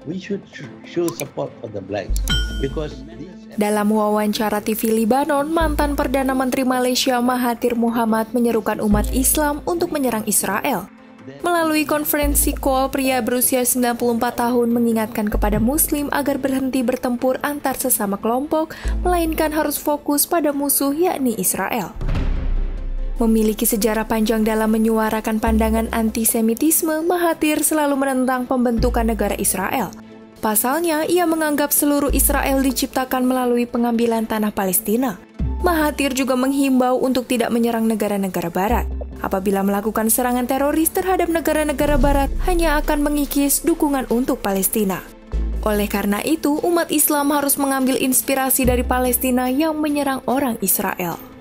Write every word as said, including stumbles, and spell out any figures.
we should show support for the blacks because these... Dalam wawancara T V Libanon, mantan Perdana Menteri Malaysia Mahathir Mohamad menyerukan umat Islam untuk menyerang Israel. Melalui konferensi call, pria berusia sembilan puluh empat tahun mengingatkan kepada Muslim agar berhenti bertempur antar sesama kelompok, melainkan harus fokus pada musuh yakni Israel. Memiliki sejarah panjang dalam menyuarakan pandangan antisemitisme, Mahathir selalu menentang pembentukan negara Israel. Pasalnya, ia menganggap seluruh Israel diciptakan melalui pengambilan tanah Palestina. Mahathir juga menghimbau untuk tidak menyerang negara-negara barat. Apabila melakukan serangan teroris terhadap negara-negara barat, hanya akan mengikis dukungan untuk Palestina. Oleh karena itu, umat Islam harus mengambil inspirasi dari Palestina yang menyerang orang Israel.